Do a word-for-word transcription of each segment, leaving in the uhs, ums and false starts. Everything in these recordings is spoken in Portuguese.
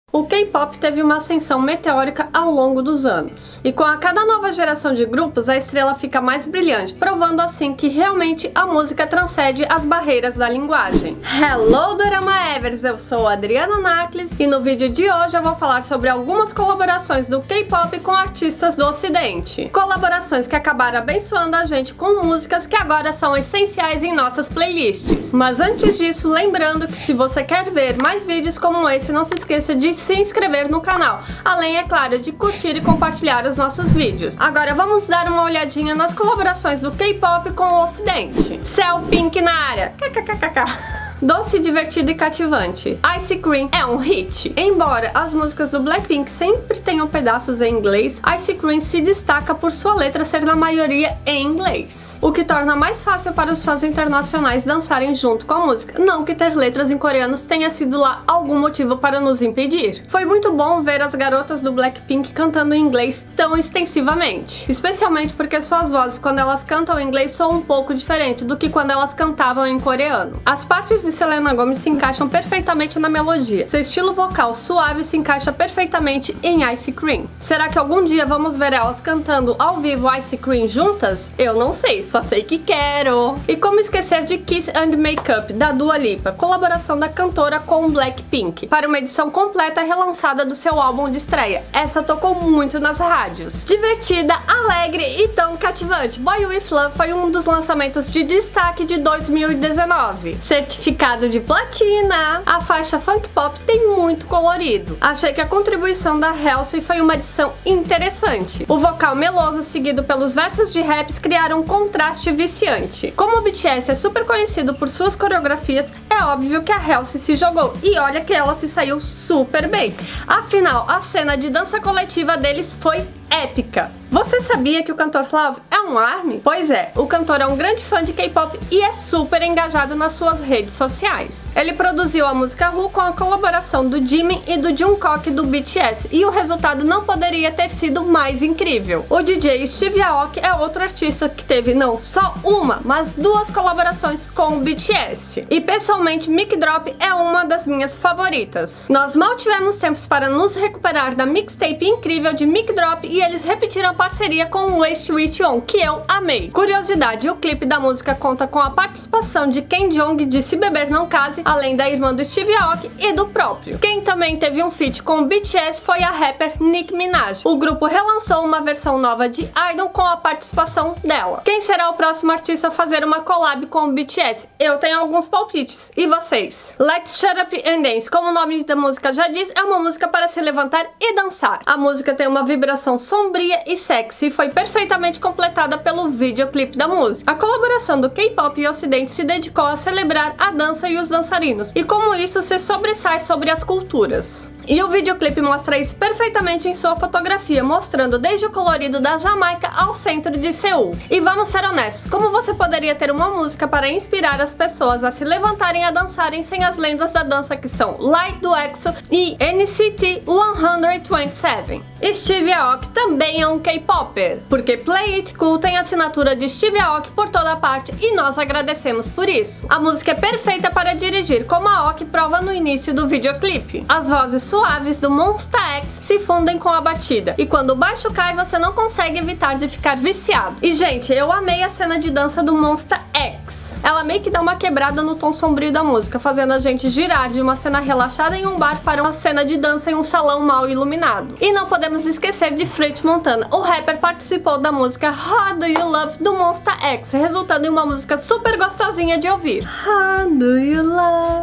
O K-pop teve uma ascensão meteórica ao longo dos anos. E com a cada nova geração de grupos, a estrela fica mais brilhante, provando assim que realmente a música transcende as barreiras da linguagem. Hello, Dorama Evers! Eu sou a Adriana Nakles e no vídeo de hoje eu vou falar sobre algumas colaborações do K-pop com artistas do Ocidente. Colaborações que acabaram abençoando a gente com músicas que agora são essenciais em nossas playlists. Mas antes disso, lembrando que se você quer ver mais vídeos como esse, não se esqueça de se inscrever no canal, além, é claro, de curtir e compartilhar os nossos vídeos. Agora vamos dar uma olhadinha nas colaborações do K-pop com o Ocidente. Cell Pink na área. Kkkk. Doce, divertido e cativante. Ice Cream é um hit. Embora as músicas do Blackpink sempre tenham pedaços em inglês, Ice Cream se destaca por sua letra ser na maioria em inglês, o que torna mais fácil para os fãs internacionais dançarem junto com a música, não que ter letras em coreano tenha sido lá algum motivo para nos impedir. Foi muito bom ver as garotas do Blackpink cantando em inglês tão extensivamente, especialmente porque suas vozes quando elas cantam em inglês são um pouco diferentes do que quando elas cantavam em coreano. As partes de Selena Gomez se encaixam perfeitamente na melodia. Seu estilo vocal suave se encaixa perfeitamente em Ice Cream. Será que algum dia vamos ver elas cantando ao vivo Ice Cream juntas? Eu não sei, só sei que quero! E como esquecer de Kiss and Makeup, da Dua Lipa, colaboração da cantora com o Blackpink, para uma edição completa relançada do seu álbum de estreia. Essa tocou muito nas rádios. Divertida, alegre e tão cativante, Boy With Love foi um dos lançamentos de destaque de dois mil e dezenove. Certificado de platina, a faixa funk pop tem muito colorido. Achei que a contribuição da Halsey foi uma adição interessante. O vocal meloso seguido pelos versos de raps criaram um contraste viciante. Como o B T S é super conhecido por suas coreografias, é óbvio que a Halsey se jogou, e olha que ela se saiu super bem. Afinal, a cena de dança coletiva deles foi épica. Você sabia que o cantor Love é um ARMY? Pois é, o cantor é um grande fã de K-pop e é super engajado nas suas redes sociais. Ele produziu a música Who com a colaboração do Jimin e do Jungkook do B T S, e o resultado não poderia ter sido mais incrível. O D J Steve Aoki é outro artista que teve não só uma, mas duas colaborações com o B T S. E pessoalmente, Mic Drop é uma das minhas favoritas. Nós mal tivemos tempos para nos recuperar da mixtape incrível de Mic Drop e eles repetiram a parceria com o Waste With On, que eu amei. Curiosidade, o clipe da música conta com a participação de Ken Jeong de Se Beber Não Case, além da irmã do Steve Aoki e do próprio. Quem também teve um feat com o B T S foi a rapper Nicki Minaj. O grupo relançou uma versão nova de Idol com a participação dela. Quem será o próximo artista a fazer uma collab com o B T S? Eu tenho alguns palpites. E vocês? Let's Shut Up and Dance, como o nome da música já diz, é uma música para se levantar e dançar. A música tem uma vibração sombria e sexy e foi perfeitamente completada pelo videoclipe da música. A colaboração do K-pop e Ocidente se dedicou a celebrar a dança e os dançarinos, e como isso se sobressai sobre as culturas. E o videoclipe mostra isso perfeitamente em sua fotografia, mostrando desde o colorido da Jamaica ao centro de Seul. E vamos ser honestos, como você poderia ter uma música para inspirar as pessoas a se levantarem e a dançarem sem as lendas da dança que são Light do EXO e N C T cento e vinte e sete? Steve Aoki também é um K-popper, porque Play It Cool tem a assinatura de Steve Aoki por toda parte e nós agradecemos por isso. A música é perfeita para dirigir, como a Aoki prova no início do videoclipe. As vozes suaves do Monsta X se fundem com a batida, e quando o baixo cai você não consegue evitar de ficar viciado. E gente, eu amei a cena de dança do Monsta X. Ela meio que dá uma quebrada no tom sombrio da música, fazendo a gente girar de uma cena relaxada em um bar para uma cena de dança em um salão mal iluminado. E não podemos esquecer de French Montana. O rapper participou da música How Do You Love do Monsta X, resultando em uma música super gostosinha de ouvir. How do you love?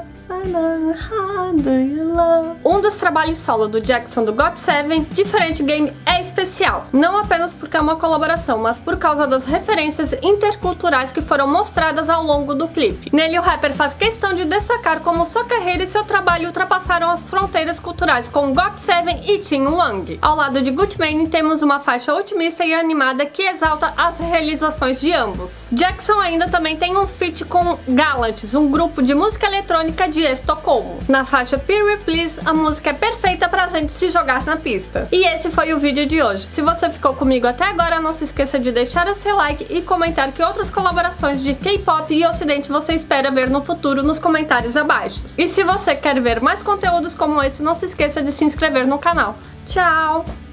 How do you love? Um dos trabalhos solo do Jackson do got seven, Different Game, é especial, não apenas porque é uma colaboração, mas por causa das referências interculturais que foram mostradas ao longo do clipe. Nele o rapper faz questão de destacar como sua carreira e seu trabalho ultrapassaram as fronteiras culturais com got seven e Tim Wang. Ao lado de Gucci Mane temos uma faixa otimista e animada que exalta as realizações de ambos. Jackson ainda também tem um feat com Galantis, um grupo de música eletrônica de Estocolmo. Na faixa Period Please, a música é perfeita pra gente se jogar na pista. E esse foi o vídeo de hoje. Se você ficou comigo até agora, não se esqueça de deixar o seu like e comentar que outras colaborações de K-pop e Ocidente você espera ver no futuro nos comentários abaixo. E se você quer ver mais conteúdos como esse, não se esqueça de se inscrever no canal. Tchau!